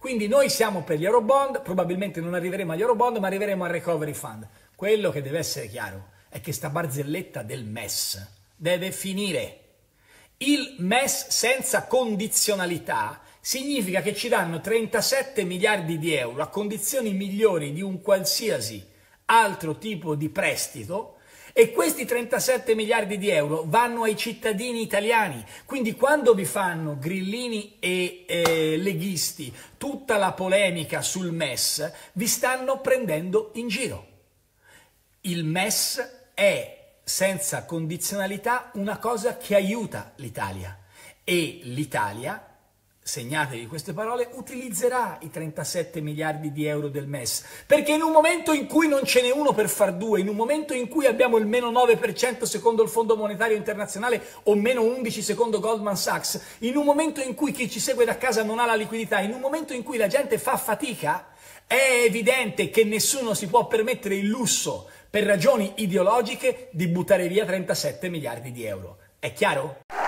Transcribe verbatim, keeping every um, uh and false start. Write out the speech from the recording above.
Quindi noi siamo per gli Eurobond, probabilmente non arriveremo agli Eurobond, ma arriveremo al Recovery Fund. Quello che deve essere chiaro è che sta barzelletta del M E S deve finire. Il M E S senza condizionalità significa che ci danno trentasette miliardi di euro a condizioni migliori di un qualsiasi altro tipo di prestito, e questi trentasette miliardi di euro vanno ai cittadini italiani. Quindi quando vi fanno grillini e eh, leghisti tutta la polemica sul M E S, vi stanno prendendo in giro. Il M E S è senza condizionalità una cosa che aiuta l'Italia, e l'Italia, segnatevi queste parole, utilizzerà i trentasette miliardi di euro del M E S, perché in un momento in cui non ce n'è uno per far due, in un momento in cui abbiamo il meno nove per cento secondo il Fondo Monetario Internazionale o meno undici secondo Goldman Sachs, in un momento in cui chi ci segue da casa non ha la liquidità, in un momento in cui la gente fa fatica, è evidente che nessuno si può permettere il lusso, per ragioni ideologiche, di buttare via trentasette miliardi di euro. È chiaro?